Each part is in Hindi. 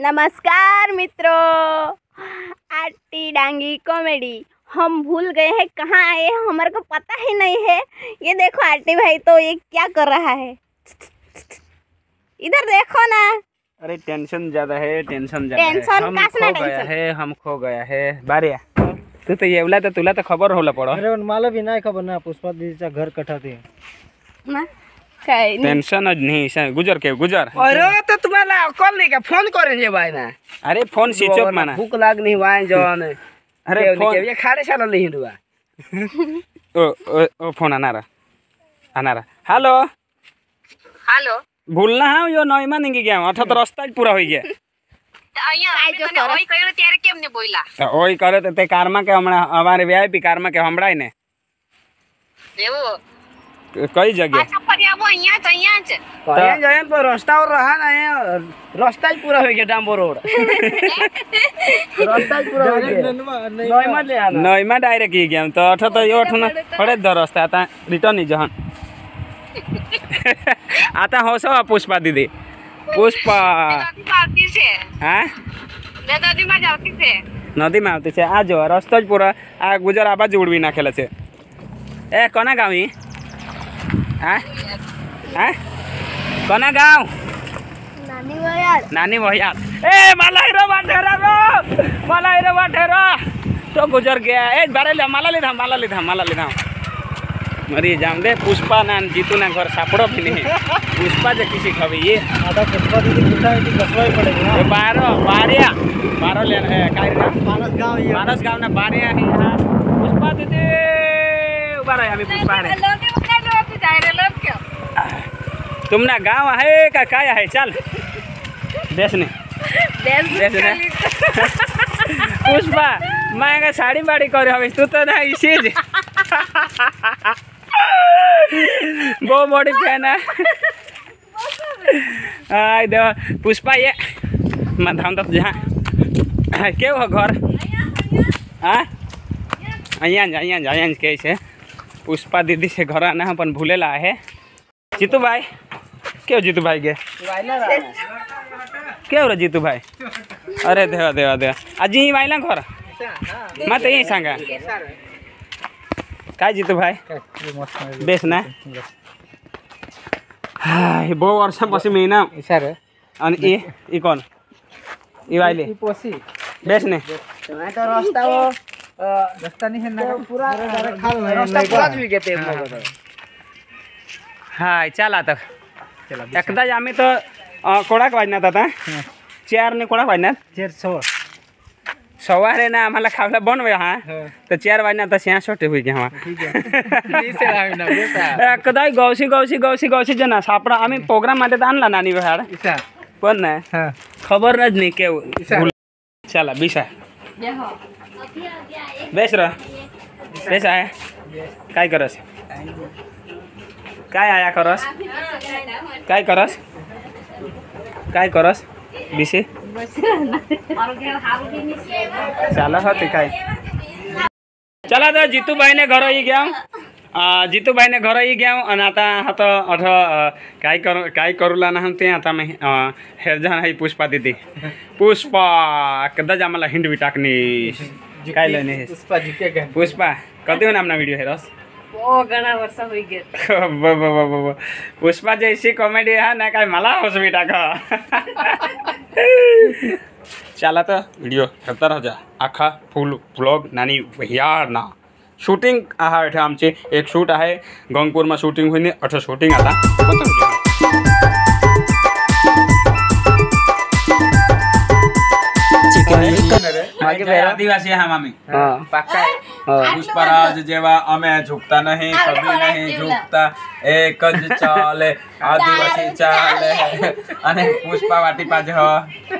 नमस्कार मित्रों, आरती डांगी कॉमेडी। हम भूल गए हैं कहाँ आए हैं, हमारे को पता ही नहीं है। ये देखो आरती भाई तो ये क्या कर रहा है, इधर देखो ना। अरे टेंशन ज्यादा है, टेंशन हम खो गया है बारिया। तू तो येवला तो तुला तो खबर होला पड़ो। अरे मला भी नाही खबर ना, पुष्पा दीदीचा घर कटाते ना काय टेंशन नहीं गुजर के गुजर। अरे तो तुम्हाला अक्कल नहीं का, फोन करेंगे भाई ना। अरे फोन स्विच ऑफ माना, भूख लाग नहीं वाई जौन। अरे फोन ये खाड़े साला नहीं हुआ। ओ फोन आना रहा। हेलो हेलो, भूलना है यो नईमा नहीं गया अठा तो रास्ता पूरा हो गया। तो ओई करे ते कारमा के हमरा हमारे वीआईपी कारमा के हमरा ही ने कई जगह जाए पर रास्ता और रहा ना, रास्ता ही पूरा हो गया डांबो रोड। रास्ता ही पूरा हो गया नईमा डायरेक्ट ही गया तो अठा तो यो ठना थोड़े दर रास्ता आता रिटर्न ही जहां आता हो सब पुष्पा दीदी पुष्पा हाँ नदी में आती है आज रास्ता पूरा आ गुजर आवाज उड़वी ना खेले से ए कोना गाँव ही कोना गाँव नानी भैया ए माला बाठेरा तो गुजर गया ए बारे ले माला लीधा मरी जाम दे पुष्पा ना जीतू ना घर सापड़ो भी नहीं पुष्पा जो किसी खबी ये आता पुष्पा दीदी कुठा है, कसवाई पड़ेगा ना। 12 लेना है काय ना मानस गाँव ना 12 है यहाँ पुष्पा दीदी उबारा हमें पुष्पा है तुम ना गाँव है का काय है चल देश ने पुष्पा मैं साड़ी बाड़ी करे हमें तू तो ना इसी बहुत बड़ी फैन है। देखो पुष्पा ये हम तो जहाँ क्या हुआ घर अं कैसे पुष्पा दीदी से घर आना अपन भूले ला है। जीतू भाई क्यों जीतू भाई के क्या हो रहा जीतू भाई अरे देवा आज ही वाइला घर मत यही सांगा काय जीतू भाई बेस ना हाँ बहु वर्ष पसी महीना सर अनि ई कौन ई वाइले बेस ने तो रास्ता वो रास्ता नहीं है ना, पूरा रास्ता पूरा भी गए थे। हाँ चल आता एकदा आम्ही तो कोणाक वाजण्यात आता चेअर ने कोणाक वाजण्यात सवार ना आम्हाला खावला बनवे हाँ तो 4 वाजण्यात यहाँ छोटे हुई गया एकदा गौशी जना सापडा आम्ही प्रोग्राम मध्ये आणला नानी बहार पण ना खबर नाही के चला बिसा बेस आहे काय करस काय आया काय करस बिसे चला होते काय चला तो जीतू भाई ने घर ही गया आणि आता हात अठ काय करूला ना ते आता मी हेरजण आहे पुष्पा दीदी पुष्पा कदाच आम्हाला हिंड भी टाकणी काय लेने पुष्पा कधी हो नामना वीडियो है रस वो घना वर्ष हो गया। पुष्पा जैसी कॉमेडी है ना काय मला हस भी टाका चला तो वीडियो करता रह जा आखा फुल व्लॉग नानी भैया ना शूटिंग आहे आमचे एक शूट आहे गंगपूर में शूटिंग हुई नहीं अठ शूटिंग आता आदिवासी हम आम्ही पुष्पराज जेवा अमे झुकता नहीं कभी नहीं झुकता एक चाल आदिवासी चाल अने पुष्पा वाटी पाजे हो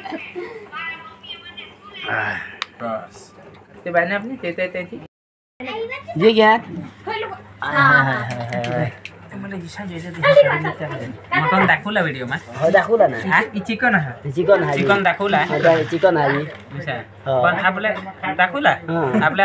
बस ते बहने अपनी ते ये क्या મને ઈશા જોઈ છે મટન દાખુલા વિડિયો માં दाखवला ना હા ઈ चिकन दाखुला चिकन आहे पण आपले दाखुला आपले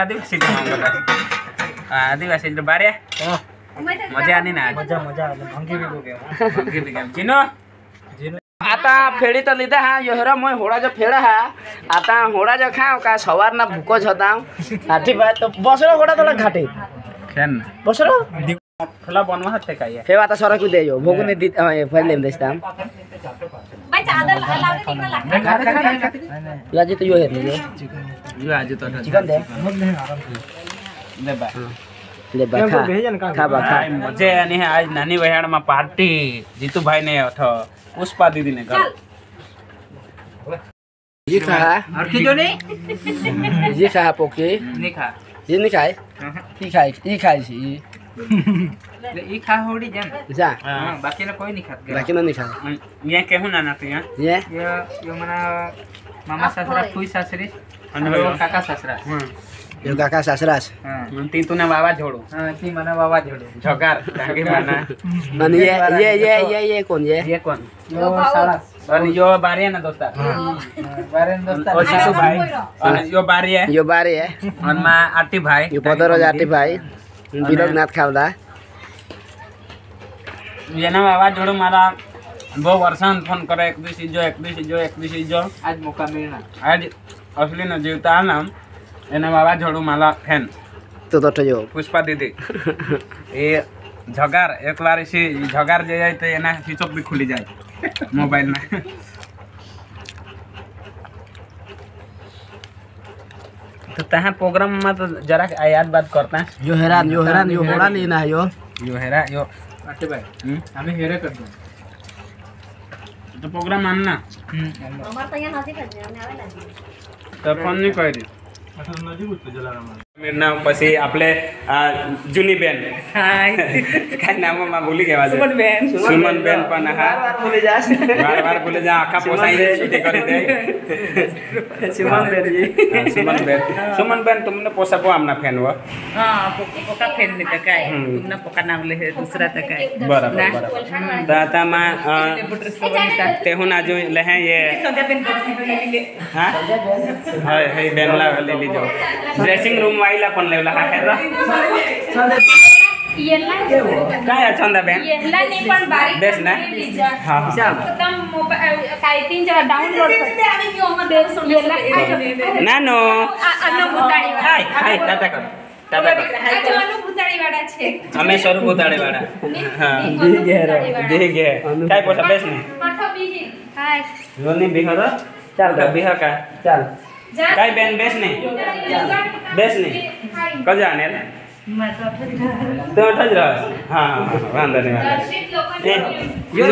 आदिवासी बारे मजा आनी ना मजा भंगी भी हो गया चिनो आता फेडी तर लिहिता हा योहरा मग होडा जो फेडा हा आता होडा जो खाव का सवार ना भूको होता हाथी भाई तो बसरो होडा थोड़ा घाटे खेन बसरो खोला बनवा हते काय हे आता सरा कुदे यो भोगुने दी पहिले देस्ताम भाई चादर लावले तिकडे लागते याजी तो यो हे यो आज तो चिकन दे ले बा ले बा खा बा खा मजे आणि आज नानी बहिण में पार्टी जीतू भाई ने अथ पुष्पा दीदी ने कर जी खा और की जो नहीं जी खा पोके नहीं खा जी नहीं खाए ई खाए छी ई खा होड़ी जन जा हां बाकी ना कोई नहीं खाता बाकी ना नहीं खा ये केहू ना नाते हैं ये यो मना मामा ससुरा फुई ससुरी और काका ससुरा यो काका ससुरास हां ती तूने बाबा जोड़ो हां ती मना बाबा जोड़ो झगार ताके माना अनि ये कौन ये कौन यो साला और यो बारिया ना दोस्ता बारिया ना दोस्ता और जीतू भाई और यो बारिया यो बारे है और मां आरती भाई यो पदरो जाती भाई बिलोकनाथ खावला ये ना बाबा जोड़ो मारा 2 वर्षान फोन करे एक दिवशी जो आज मौका मिलना आज असली न जीवता ना एना बाबा जोड़ो माला फैन तो जो पुष्पा दीदी ये झगार एक बार इसी झगार जे जाए तो एना स्विच ऑफ भी खुली जाए मोबाइल में तो तहां प्रोग्राम में तो जरा याद बात करता है यो हैरान यो होड़ा लेना है यो हेरा यो आटे भाई हमें हेरे कर दो तो प्रोग्राम आना हमार तो यहाँ नजदीक है हमने आवे ना तो फोन नहीं करी मेरा नाम पसी आपले जुनी बेन हाय काय नाम मा बोली के वाजे सुमन बेन पण हा बार बोले जा आखा पोसाई छुट्टी कर दे सुमन बेन तुमने पोसा को आमना फैन हो हां पोका फैन नहीं त काय तुमना पोका नाम ले दूसरा त काय बराबर दाता मा तेहुन आज ले हैं ये संध्या पेन हां हाय बेनला ले लीजो ड्रेसिंग रूम वाइला पण लेवला हा है येला काय चंदा बेन येला नाही पण बारीक बेस ना हां एकदम मोबाईल काय 3 जगह डाउनलोड करते आम्ही की ओमा देव येला नानो अनुभूताड़ी हाय टाटा कर टाटा कर आज अनुभूताड़ी वाला छे हमें स्वरूप भूताड़ी वाला हां दी गे काय पोसा बेस नहीं मठो बीजी हाय रोनी बिहार चल बिहार का चल काय बेन बेस नहीं क जाने तो ठज रहा हां वांदा नहीं योर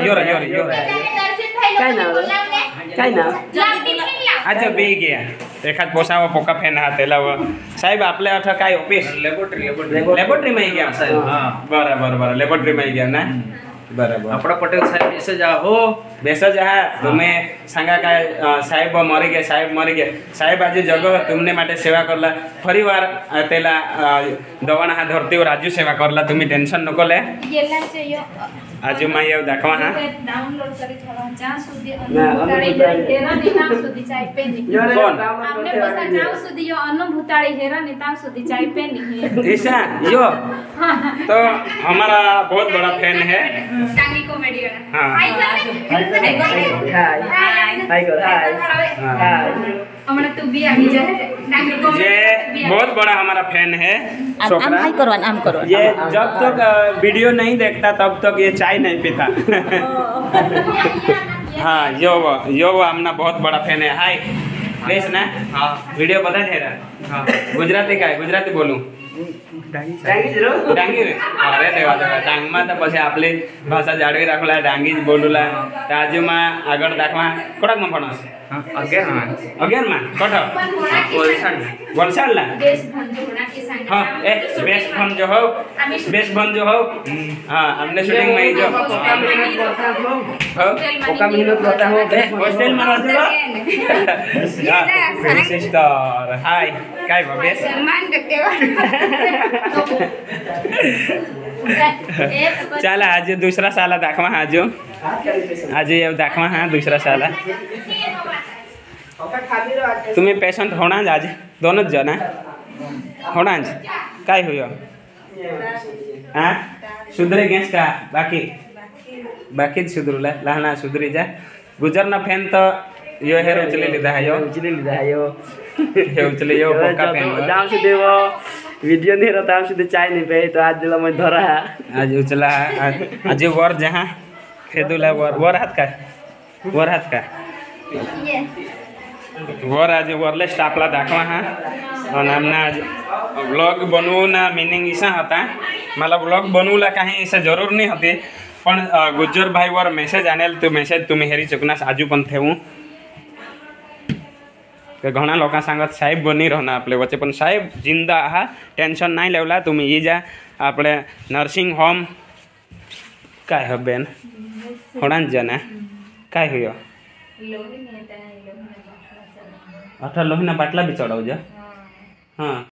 काय ना आज बी गया एखाद पोसावा पोका फेन हातेला व साहेब आपले अठ काय ऑफिस लेबोरेटरी में गया साहेब हां बराबर लेबोरेटरी में गया ना बराबर अपना पटेल साहेब मैसेज हो मैसेज है तुम्हें सांगा काय साहेब मरी गए साहेब आज जगह तुमने माटे सेवा करला परिवार तेला दवाना हा धरती और राजू सेवा करला तुम्ही टेंशन नको ले येला चाहिए आज मैं ये देखवा हां डाउनलोड करे थोड़ा जहां सुधी अनुभूताड़ी हेरा निताम सुधी चाय पे नहीं कौन हमने पोसा जहां सुधी यो अनुभूताड़ी हेरा निताम सुधी चाय पे नहीं ऐसा यो तो हमारा बहुत बड़ा फैन है टांगी कॉमेडी वाला हां हाय हमने तू भी आ जा टांगी कॉमेडी ये बहुत बड़ा हमारा फैन है आम हाय करो आम करो ये जब तक वीडियो नहीं देखता तब तक ये चाय नहीं पीता हाँ यो हमना बहुत बड़ा फैन है हाय प्लीज ना हाँ वीडियो बता दे रहा हाँ गुजराती का है गुजराती बोलूँ डांगी अरे देवा डांग में तो पछे आपली भाषा जाळवी राखला डांगी बोलूला ताजू में आगळ दाखवा कोडाक में फणस 11 में कठ वलसाड ला हाँ बेस्ट फन जो हो हाँ हमने शूटिंग में जो ओका मेहनत करता हो हॉस्टल में रहते हो सिस्टर हाय काय बा बेस्ट चला आज दूसरा साला दाखवा आज ये दाखवा हाँ दूसरा साला तुम्हें पेशेंट होना आज दोनों जना होना काय हुयो हाँ सुधरे गैस का बाकी बाकी सुधरुला लहाना सुधरी जा गुजरना फैन तो यो हेर उचले लीधा है यो उचली लीधा है यो हे उचले यो पक्का फैन दाम से देव वीडियो नहीं रहता हम सीधे चाय नहीं पे तो आज दिला मैं धरा है आज उचला आज वर जहाँ खेदुला वर हाथ का वर आज वरले स्टापला दाखवा हा और आमना आज ब्लॉग बनवू ना मीनिंग ऐसा होता मला ब्लॉग बनवूला काही ऐसा जरूर नहीं होती पण गुज्जर भाई वर मेसेज आनेल तो मेसेज तुम्ही हेरी चुकना आजू पण थेवू तो घणा लोकां सांगत साहेब बनी रहना आपले वच्चे पण साहेब जिंदा आहा टेन्शन नाही लेवला तुम्ही ये जा आपले नर्सिंग होम काय हो बेन होणान जना काय हुयो अठरा लोहिना बाटला भी चढ़ाऊ जा हाँ